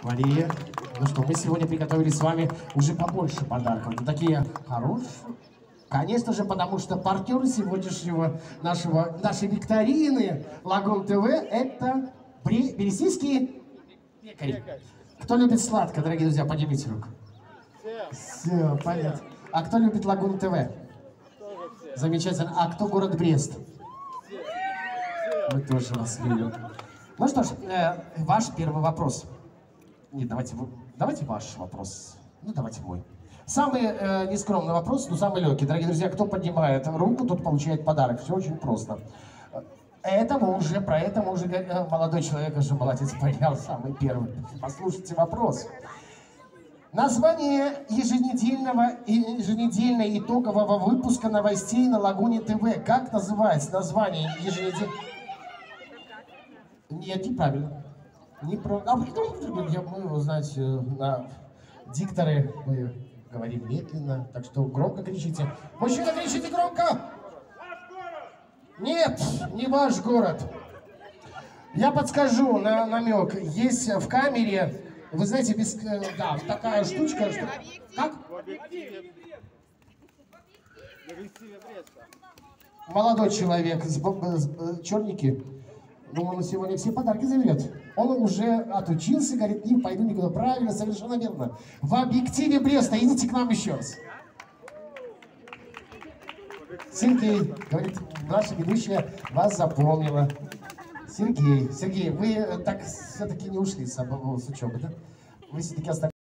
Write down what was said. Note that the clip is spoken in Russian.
Мария, ну что, мы сегодня приготовили с вами уже побольше подарков. Это такие хорошие. Конечно же, потому что партнеры сегодняшнего нашей викторины Лагун ТВ это березнийские пекари. Кто любит сладко, дорогие друзья, поднимите руку. Все, понятно. А кто любит Лагун ТВ? Замечательно. А кто город Брест? Мы тоже вас любим. Ну что ж, ваш первый вопрос. Нет, давайте ваш вопрос. Ну, давайте мой. Самый нескромный вопрос, но самый легкий. Дорогие друзья, кто поднимает руку, тот получает подарок. Все очень просто. Про это мы уже молодой человек уже молодец поднял самый первый. Послушайте вопрос. Название еженедельного итогового выпуска новостей на Лагуне ТВ. Как называется название еженедельного? Нет, неправильно. Не про... мы его, знаете, на дикторы мы говорим медленно, так что громко кричите. Мужчина, кричите громко! Нет, не ваш город. Я подскажу на намек. Есть в камере, вы знаете, да, такая штучка. Что... Как? Молодой человек, черники. Думаю, он сегодня все подарки заберет. Он уже отучился, говорит, не пойду никуда. Правильно, совершенно верно. В объективе Бреста. Идите к нам еще раз. Сергей, говорит, наша ведущая вас запомнила. Сергей, вы так все-таки не ушли с учебы, да? Вы все-таки остались.